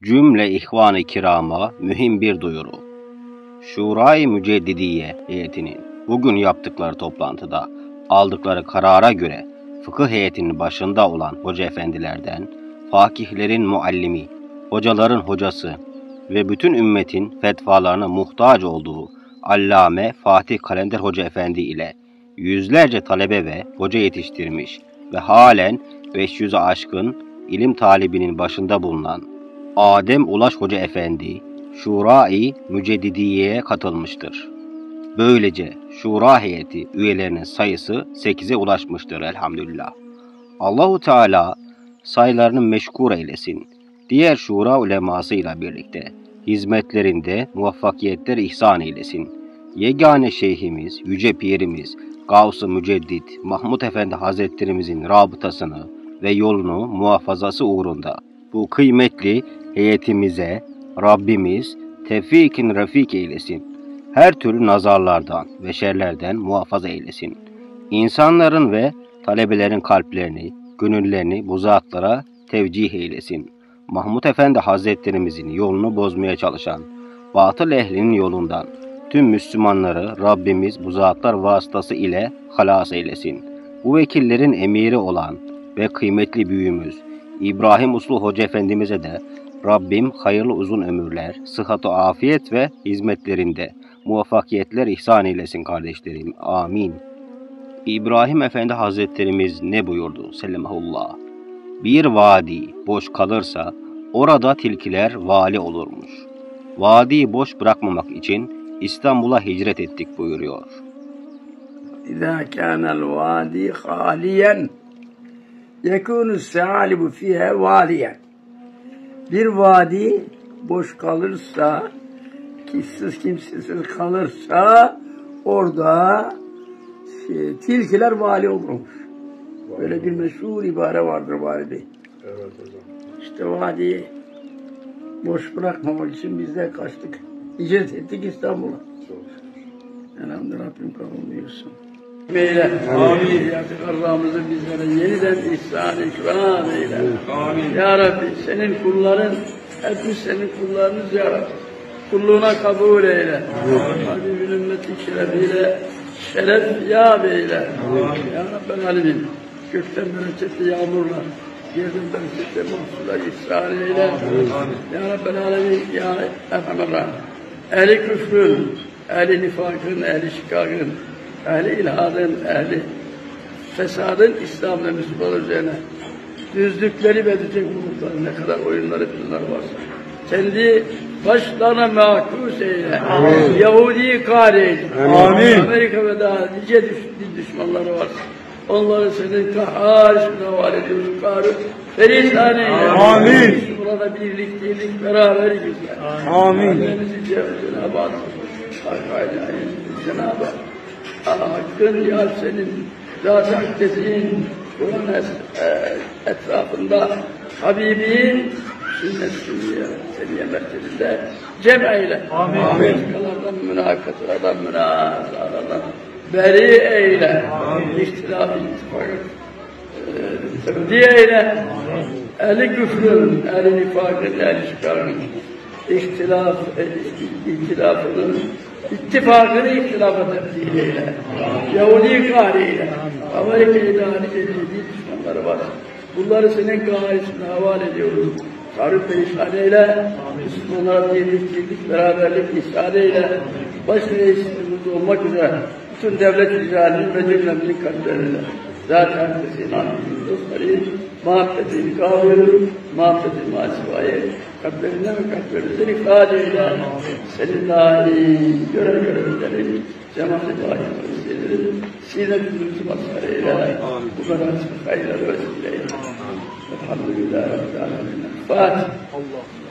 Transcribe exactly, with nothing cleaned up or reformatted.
Cümle ihvan-ı kirama mühim bir duyuru. Şura-i Müceddidiye heyetinin bugün yaptıkları toplantıda aldıkları karara göre fıkıh heyetinin başında olan hoca efendilerden, fakihlerin muallimi, hocaların hocası ve bütün ümmetin fetvalarına muhtaç olduğu Allame Fatih Kalender Hoca Efendi ile yüzlerce talebe ve hoca yetiştirmiş ve halen beş yüze aşkın ilim talibinin başında bulunan Adem Ulaş Hoca Efendi, Şura-i Müceddidiye'ye katılmıştır. Böylece Şura heyeti üyelerinin sayısı sekize ulaşmıştır elhamdülillah. Allahu Teala sayılarını meşkur eylesin. Diğer şura ulemasıyla birlikte hizmetlerinde muvaffakiyetler ihsan eylesin. Yegane şeyhimiz, yüce pirimiz, Gavs-ı Müceddit Mahmud Efendi Hazretlerimizin rabıtasını ve yolunu muhafazası uğrunda bu kıymetli heyetimize Rabbimiz tevfikin refik eylesin. Her türlü nazarlardan ve şerlerden muhafaza eylesin. İnsanların ve talebelerin kalplerini, gönüllerini bu zatlara tevcih eylesin. Mahmud Efendi Hazretlerimizin yolunu bozmaya çalışan batıl ehlinin yolundan tüm Müslümanları Rabbimiz bu zatlar vasıtası ile halas eylesin. Bu vekillerin emiri olan ve kıymetli büyüğümüz İbrahim Uslu Hoca Efendimiz'e de Rabbim hayırlı uzun ömürler, sıhhat-ı afiyet ve hizmetlerinde muvaffakiyetler ihsan eylesin kardeşlerim. Amin. İbrahim Efendi Hazretlerimiz ne buyurdu? Selamullah. Bir vadi boş kalırsa orada tilkiler vali olurmuş. Vadiyi boş bırakmamak için İstanbul'a hicret ettik buyuruyor. İzâ kânel vâdî hâliyen yekûnü seâlibu fîhâ vâliyen. Bir vadi boş kalırsa, kimsiz kimsesiz kalırsa orada şey, tilkiler vali olurmuş. Böyle bir meşhur ibare vardır valide. Evet hocam. İşte vadiyi boş bırakmamak için biz de kaçtık. Hicret ettik İstanbul'a. Elhamdülillah Rabbim kabul buyursun. Meyle. Amin. Artık Allah'ımızı bizlere yeniden ihsan ikram eyle. Amin. Ya Rabbi senin kulların, hepimiz senin kullarınız ya Rabbi. Kulluğuna kabul eyle. Habibin ümmetin şerefiyle şeref yâb eyle. Amin. Ya Rabbel alemin. Gökten bereketli yağmurla, yerden bereketli mahsuller ihsan eyle. Amin. Ya Rabbel alemin. Ya Efendim. Ehli küfrün, ehli nifakın, ehli şikakın, ehli ilhadın, ehli fesadın İslam ve Müslüman üzerine düzlükleri verecek bulutlar, ne kadar oyunları bunlar varsa kendi başlarına mahkus eyle. Amin. Yahudi kâr Amin. Amerika ve daha nice düşmanları varsa onları senin kahhar ismine havale ediyoruz. Kârı perişan eyle. Amin. Burada birlik, birlik, beraber güzel. Amin. Annemizi Cenab-ı Hak Cenab-ı Hakk'ın ya senin zat-ı akdesin Kur'an etrafında Habibin sünnet-i seniye merkezinde cem eyle. Amin. Münakalardan, münakasalardan, münazalardan beri eyle. İhtilaf, ittifak, tebdiye eyle. Ehli küfrün, ehli nifakın, ehli şikarın ihtilaf, ihtilafının ittifakını ihtilafa tebdil eyle. Yahudi kâriyle, Amerika'yı da nice ciddi düşmanları var. Bunları senin gayesine havale ediyoruz. Karı perişan eyle, Müslümanlara birlik, birlik, beraberlik ihsan eyle. Baş reisimiz olmak üzere bütün devlet icralinin ve cümlemizin kalplerine zaten senin anlamın dostları muhabbetini kavruyorum, muhabbetini masivayı kalplerinden ve kalplerinden ifade eyle. Senin dahi görev görevlerin cemaat-i dahilerin sinetimizi mazhar eyle. Bu kadar hayırları vesile eyle. Elhamdülillah Rabbil Alemin. Fatiha.